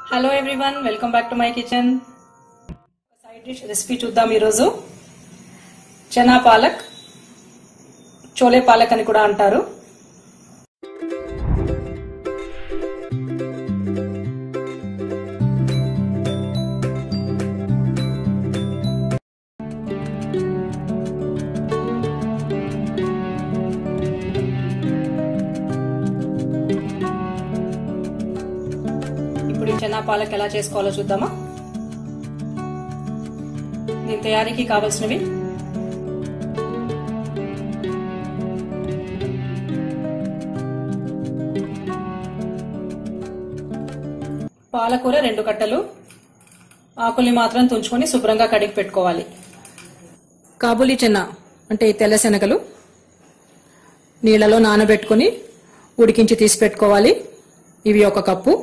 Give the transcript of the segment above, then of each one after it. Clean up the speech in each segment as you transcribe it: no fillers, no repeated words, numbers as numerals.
Hello everyone, welcome back to my kitchen. Side dish recipe చూద్దాం. ఈరోజు చనా పాలక్, చోలే పాలక్ అని కూడా అంటారు. ఇప్పుడు చనా పాలక్ ఎలా చేసుకోవాలో చూద్దామా. దీని తయారీకి కావలసినవి: పాలకూర 2 కట్టలు, ఆకుల్ని మాత్రం తుంచుకొని శుభ్రంగా కడిగి పెట్టుకోవాలి. కాబూలీ చెన్నా అంటే తెల్ల శనగలు నీళ్లలో నానబెట్టుకుని ఉడికించి తీసి పెట్టుకోవాలి. ఇవి 1 కప్పు.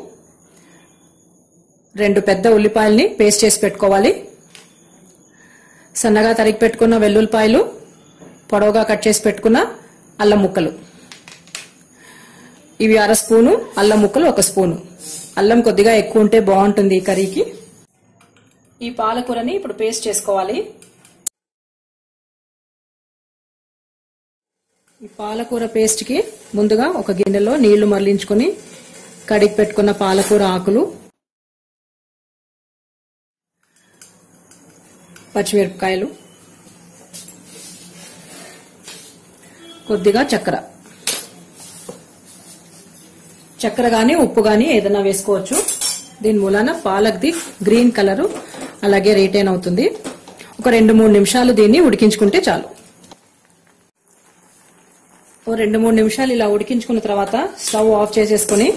2 పెద్ద ఉల్లిపాయల్ని పేస్ట్ చేసి పెట్టుకోవాలి. సన్నగా తరిగి పెట్టుకున్న వెల్లుల్లిపాయలు, పొడవుగా కట్ చేసి పెట్టుకున్న అల్లం ముక్కలు. ఇవి 1/2 స్పూను, అల్లం ముక్కలు 1 స్పూను. అల్లం కొద్దిగా ఎక్కువ ఉంటే బాగుంటుంది ఈ కర్రీకి. ఈ పాలకూరని ఇప్పుడు పేస్ట్ చేసుకోవాలి. ఈ పాలకూర పేస్ట్ కి ముందుగా ఒక గిన్నెలో నీళ్లు మరలించుకొని కడిగి పెట్టుకున్న పాలకూర ఆకులు, పచ్చిమిరపకాయలు, కొద్దిగా చక్కెర గాని ఉప్పు గాని ఏదైనా వేసుకోవచ్చు. దీని మూలాన పాలక్ది గ్రీన్ కలరు అలాగే రిటైన్ అవుతుంది. ఒక 2-3 నిమిషాలు దీన్ని ఉడికించుకుంటే చాలు. 2-3 నిమిషాలు ఇలా ఉడికించుకున్న తర్వాత స్టవ్ ఆఫ్ చేసేసుకుని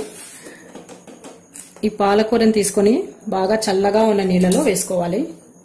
ఈ పాలకూరని తీసుకుని బాగా చల్లగా ఉన్న నీళ్ళలో వేసుకోవాలి.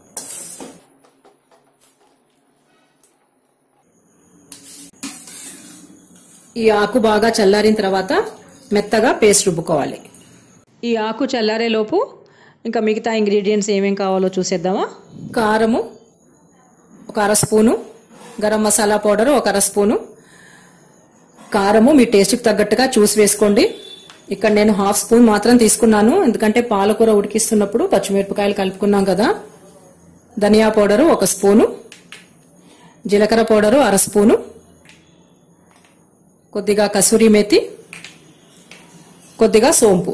ఈ ఆకు బాగా చల్లారిన తర్వాత మెత్తగా పేస్ట్ రుబ్బుకోవాలి. ఈ ఆకు చల్లారే లోపు ఇంకా మిగతా ఇంగ్రీడియంట్స్ ఏమేం కావాలో చూసేద్దామా. కారము 1/2 spoon, garam masala powder 1/2 spoon. కారము మీ టేస్ట్కి తగ్గట్టుగా చూసి వేసుకోండి. ఇక్కడ నేను 1/2 స్పూన్ మాత్రం తీసుకున్నాను, ఎందుకంటే పాలకూర ఉడికిస్తున్నప్పుడు పచ్చిమిరపకాయలు కలుపుకున్నాం కదా. ధనియా పౌడరు 1 స్పూను, జీలకర్ర పౌడరు 1/2 స్పూను, కొద్దిగా కసూరి మేతి, కొద్దిగా సోంపు,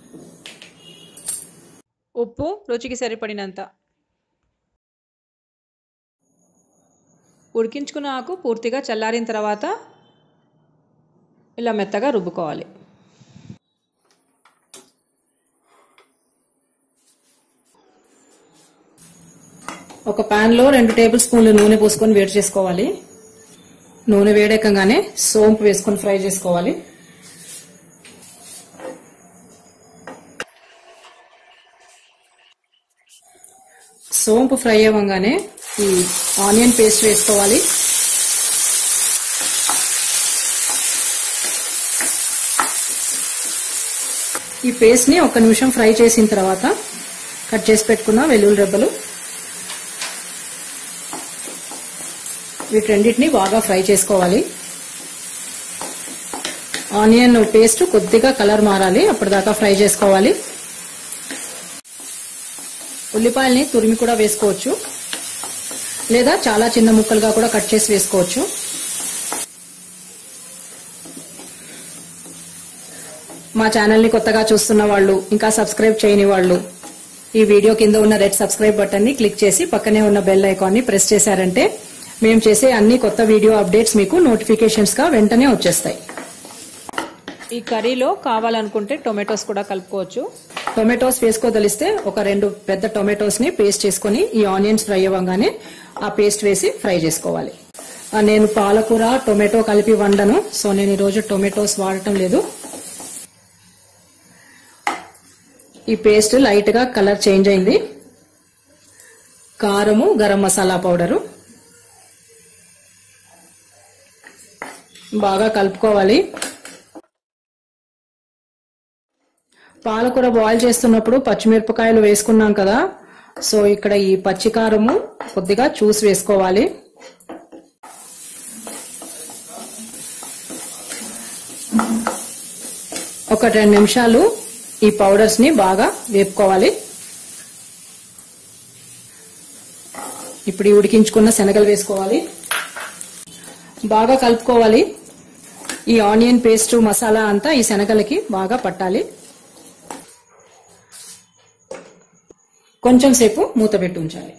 ఉప్పు రుచికి సరిపడినంత. ఉడికించుకున్న ఆకు పూర్తిగా చల్లారిన తర్వాత ఇలా మెత్తగా రుబ్బుకోవాలి. ఒక పాన్ లో 2 టేబుల్ స్పూన్లు నూనె పోసుకొని వేడి చేసుకోవాలి. నూనె వేడెక్కగానే సోంపు వేసుకొని ఫ్రై చేసుకోవాలి. సోంపు ఫ్రై అవ్వగానే ఈ ఆనియన్ పేస్ట్ వేసుకోవాలి. ఈ పేస్ట్ ని 1 నిమిషం ఫ్రై చేసిన తర్వాత కట్ చేసి పెట్టుకున్న వెల్లుల్లి రెబ్బలు, వీటన్నిటిని బాగా ఫ్రై చేసుకోవాలి. ఆనియన్ పేస్ట్ కొద్దిగా కలర్ మారాలి, అప్పటిదాకా ఫ్రై చేసుకోవాలి. ఉల్లిపాయల్ని తురిమి కూడా వేసుకోవచ్చు, లేదా చాలా చిన్న ముక్కలుగా కూడా కట్ చేసి వేసుకోవచ్చు. మా ఛానల్ని కొత్తగా చూస్తున్న వాళ్ళు, ఇంకా సబ్స్క్రైబ్ చేయని వాళ్ళు ఈ వీడియో కింద ఉన్న రెడ్ సబ్స్క్రైబ్ బటన్ ని క్లిక్ చేసి పక్కనే ఉన్న బెల్ ఐకాన్ ని ప్రెస్ చేశారంటే మేము చేసే అన్ని కొత్త వీడియో అప్డేట్స్ మీకు నోటిఫికేషన్స్ గా వెంటనే వచ్చేస్తాయి. ఈ కర్రీలో కావాలనుకుంటే టొమాటోస్ కూడా కలుపుకోవచ్చు. టొమాటోస్ వేసుకోదలిస్తే ఒక 2 పెద్ద టొమాటోస్ ని పేస్ట్ చేసుకుని ఈ ఆనియన్స్ ఫ్రై అవ్వగానే ఆ పేస్ట్ వేసి ఫ్రై చేసుకోవాలి. నేను పాలకూర టొమాటో కలిపి వండను, సో నేను ఈరోజు టొమాటోస్ వాడటం లేదు. ఈ పేస్ట్ లైట్ గా కలర్ చేంజ్ అయింది. కారము, గరం మసాలా పౌడరు బాగా కలుపుకోవాలి. పాలకూర బాయిల్ చేస్తున్నప్పుడు పచ్చిమిరపకాయలు వేసుకున్నాం కదా, సో ఇక్కడ ఈ పచ్చికారము కొద్దిగా చూసి వేసుకోవాలి. ఒక 2 నిమిషాలు ఈ పౌడర్స్ ని బాగా వేపుకోవాలి. ఇప్పుడు ఈ ఉడికించుకున్న శనగలు వేసుకోవాలి, బాగా కలుపుకోవాలి. ఈ ఆనియన్ పేస్ట్ మసాలా అంతా ఈ శనగలకి బాగా పట్టాలి. కొంచెం సేపు మూత పెట్టి ఉంచాలి.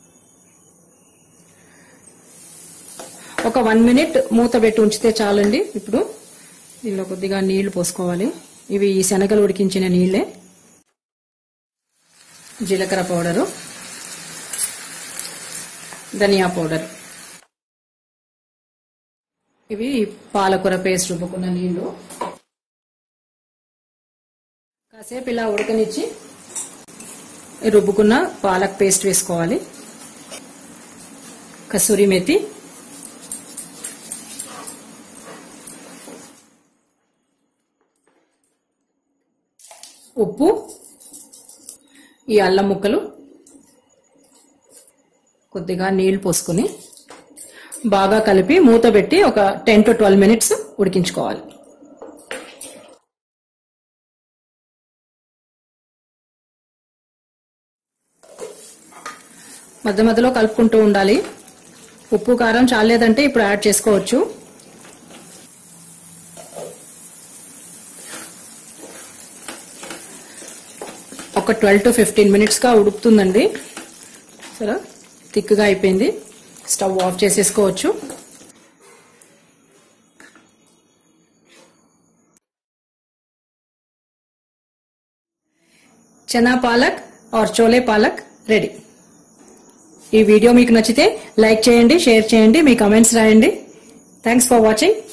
ఒక 1 మినిట్ మూత పెట్టి ఉంచితే చాలండి. ఇప్పుడు దీనిలో కొద్దిగా నీళ్లు పోసుకోవాలి. ఇవి ఈ శనగలు ఉడికించిన నీళ్లే. జీలకర్ర పౌడరు, ధనియా పౌడర్, ఇవి పాలకూర పేస్ట్ రుబ్బుకున్న నీళ్లు. కాసేపు ఇలా ఉడకనిచ్చి రుబ్బుకున్న పాలక్ పేస్ట్ వేసుకోవాలి. కసూరి మేతి, ఉప్పు, ఈ అల్లం ముక్కలు, కొద్దిగా నీళ్లు పోసుకుని బాగా కలిపి మూత పెట్టి ఒక 10 to 12 మినిట్స్ ఉడికించుకోవాలి. మధ్య మధ్యలో కలుపుకుంటూ ఉండాలి. ఉప్పు కారం చాలేదంటే ఇప్పుడు యాడ్ చేసుకోవచ్చు. ఒక 12 to 15 మినిట్స్ గా ఉడుకుతుందండి. సరే, థిక్గా అయిపోయింది. స్టవ్ ఆఫ్ చేసేసుకోవచ్చు. చనా పాలక్ और చోలే పాలక్ రెడీ. ఈ వీడియో మీకు నచ్చితే లైక్ చేయండి, షేర్ చేయండి, మీ కమెంట్స్ రాయండి. Thanks for watching.